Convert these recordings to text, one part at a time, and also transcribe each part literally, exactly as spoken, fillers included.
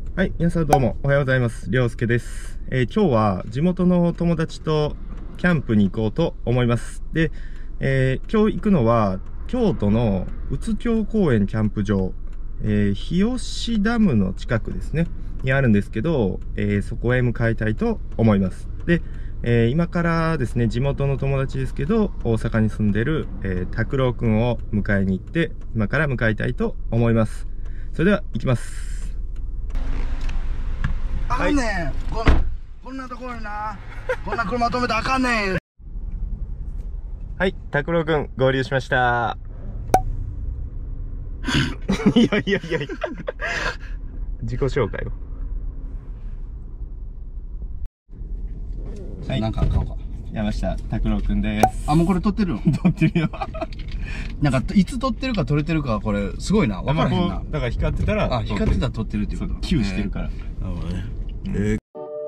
はい、皆さんどうもおはようございます。りょうすけです。えー、今日は地元の友達とキャンプに行こうと思います。で、えー、今日行くのは京都の宇津京公園キャンプ場、えー、日吉ダムの近くですね、にあるんですけど、えー、そこへ向かいたいと思います。で、えー、今からですね、地元の友達ですけど、大阪に住んでる、えー、拓郎くんを迎えに行って、今から向かいたいと思います。それでは行きます。 あかんねん、はい、こんこんなところになこんな車止めたらあかんねん。 はい、拓郎くん合流しましたいやいやいやいや自己紹介を。はい、 なんか買おうか。 山下拓郎くんです。 あ、もうこれ撮ってるの？ 撮ってるよなんかいつ撮ってるか撮れてるかこれすごいな、分からへんな。 だから光ってたら、 あ、光ってたら撮ってるっていうこと。 キューしてるから。 なるほどね。えー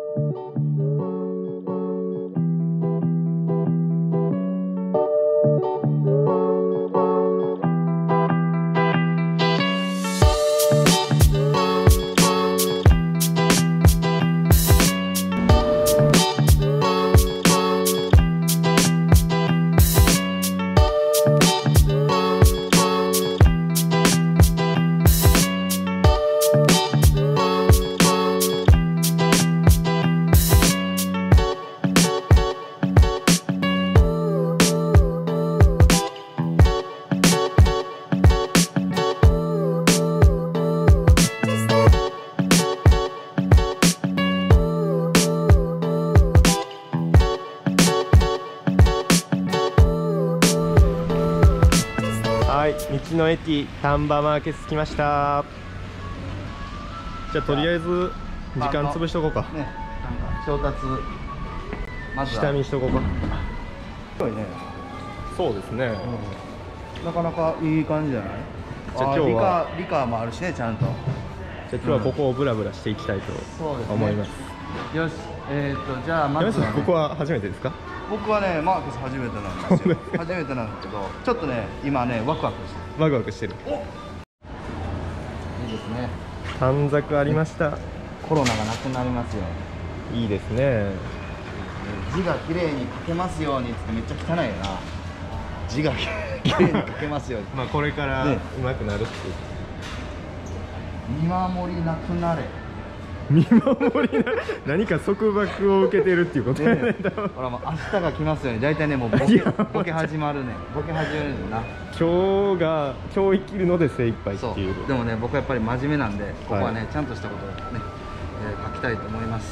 はい、道の駅丹波マーケス来ました。じゃあとりあえず時間潰しとこうか。 ね、なんか調達まずは下見しとこうか。 すごいね。 そうですね、 うん、なかなかいい感じじゃない？ じゃあ今日はリカ、リカもあるしね、ちゃんと。じゃあ今日はここをブラブラしていきたいと思います。 うん、よし、えー、っとじゃあまずは、ね、 ここは初めてですか？ 僕はね、マーケス初めてなんですよ。初めてなんですけど、ちょっとね、今ね、ワクワクしてる。 ワクワクしてる。 お、いいですね。 短冊ありました。 コロナがなくなりますように。 いいですね。 字が綺麗に書けますようにってめっちゃ汚いよな。字が綺麗に書けますように。 まあこれから上手くなるっていう。 見守りなくなれ。 見守りな何か束縛を受けてるっていうことやね。 ほらもう明日が来ますように。大体ねもうボケボケ始まるね。ボケ始めるんだな。 今日が今日生きるので精一杯っていう。 でもね僕はやっぱり真面目なんでここはね、はい、ちゃんとしたことをね、えー、書きたいと思います。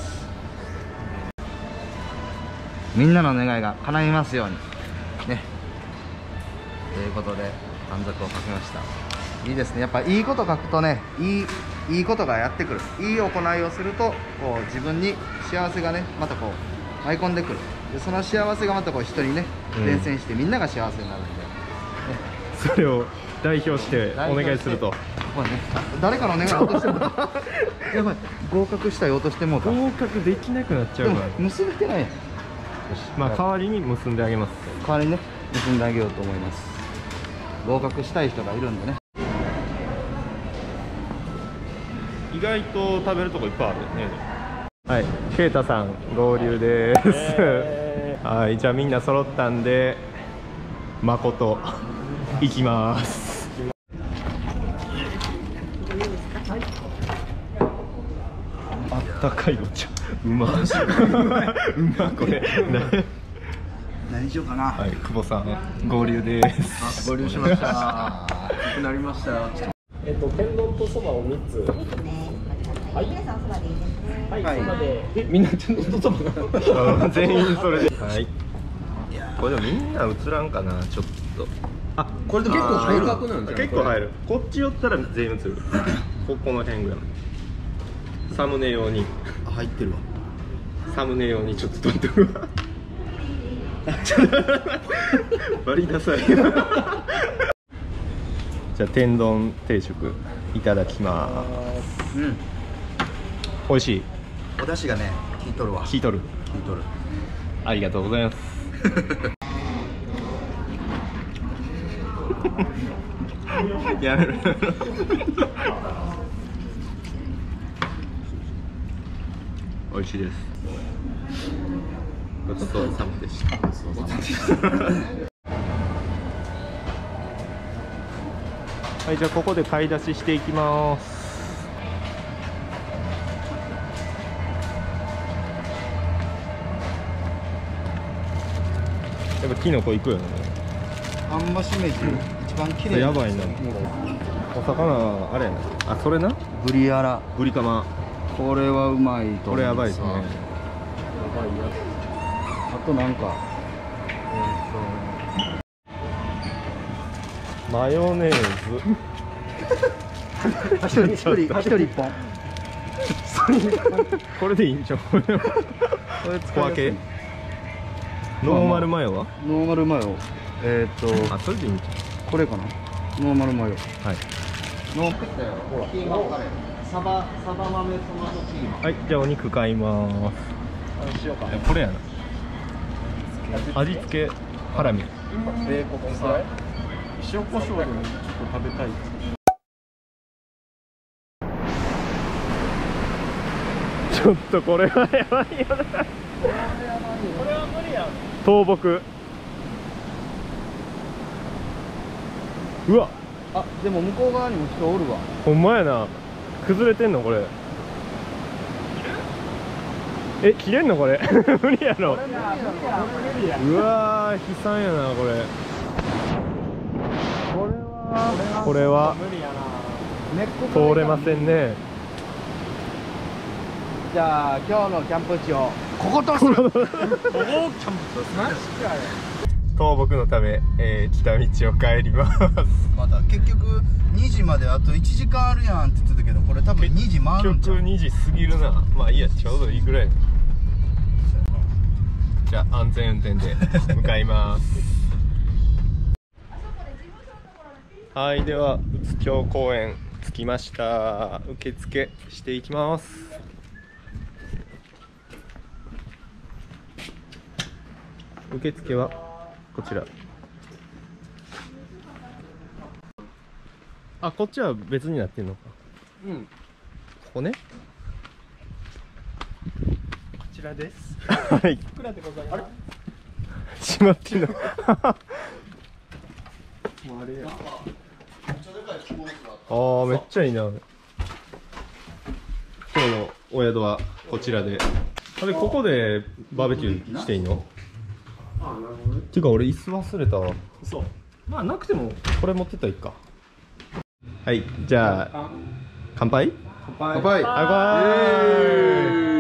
みんなの願いが叶いますようにね。ということで短冊を書きました。いいですね。やっぱいいこと書くとね、いいいいことがやってくる。いい行いをするとこう自分に幸せがねまたこう舞い込んでくる。でその幸せがまたこう人にね伝染して、うん、みんなが幸せになるんで、ね、 それを代表してお願いすると、 これね、誰かの願い落としてもやばい、合格したい落としてもうた。 合格できなくなっちゃうから結べてないやん。 まあ代わりに結んであげます。 代わりにね結んであげようと思います。合格したい人がいるんでね。 意外と食べるとこいっぱいあるね。はい、ケイタさん合流です、えー、はい、じゃあみんな揃ったんで誠行きます。あったかいお茶うまうまこれ何しようかな。 はい、久保さん合流です。 あ、合流しました。良くなりました。 えっと天丼とそばをみっつ。はい。皆さんそばでいいですね。はい。そばで。え、みんな天丼とそばが。全員それで。はい。これでもみんな映らんかな、ちょっと。あ、これで結構入る。結構入る。こっち寄ったら全員映る。ここの辺ぐらい。サムネ用に。 あ、入ってるわ。 サムネ用にちょっと撮ってるわ。バリダサい。じゃあ天丼定食いただきます。うん。美味しい。 お出汁がね、効いとるわ。 効いとる。 効いとる。 ありがとうございます。やめろ。 美味しいです。ごちそうさまでした。はい、じゃあここで買い出ししていきます。やっぱキノコいくよね。 あんましめじ一番綺麗。 やばいな。お魚あれやな。あ、それな。 ブリアラ。 ブリカマ。 これはうまいと思う。 これやばいですね。やばいやつ。あとなんか。 マヨネーズ。 一人一人一人一本。 これでいいんちゃう。これは。小分け。ノーマルマヨは？ ノーマルマヨ。えっと。 あ、それでいいんちゃう。これかな。ノーマルマヨ。 はい。 ノーマルだよ。ほら。キーマカレー。サバサバ豆トマトキーマ。 はい、じゃあお肉買います。 あ、しようか。 これやな。味付けハラミ。 ベーコンさ。塩コショウでもちょっと食べたい。 ちょっとこれはやばいよな。これは無理やん。倒木。うわ。 あ、でも向こう側にも人おるわ。 ほんまやな。崩れてんのこれ。え、切れんのこれ。無理やろ。うわー、悲惨やなこれ。これはこれは通れませんね。 じゃあ今日のキャンプ地をこことする。ここキャンプとすな。 倒木のため、えー、来た道を帰ります。 まだ結局にじまであといちじかんあるやんって言ってたけど、これ多分にじ回るんちゃう。 結局にじ過ぎるな。まあいいや、ちょうどいいぐらい。じゃあ安全運転で向かいます。はい、では宇津峡公園着きました。受付していきます。受付はこちら。あ、こっちは別になってんのか。 うん。 ここね。 こちらです。 はい。いくらでございます。閉まってんの。もうあれや。ああ、めっちゃいいな。今日のお宿はこちらで。あれ、ここでバーベキューしていいの？ああ、なるほどね。ていうか俺椅子忘れたわ。そう。まあなくてもこれ持ってったらいいか。はい、じゃあ乾杯。 乾杯。 乾杯。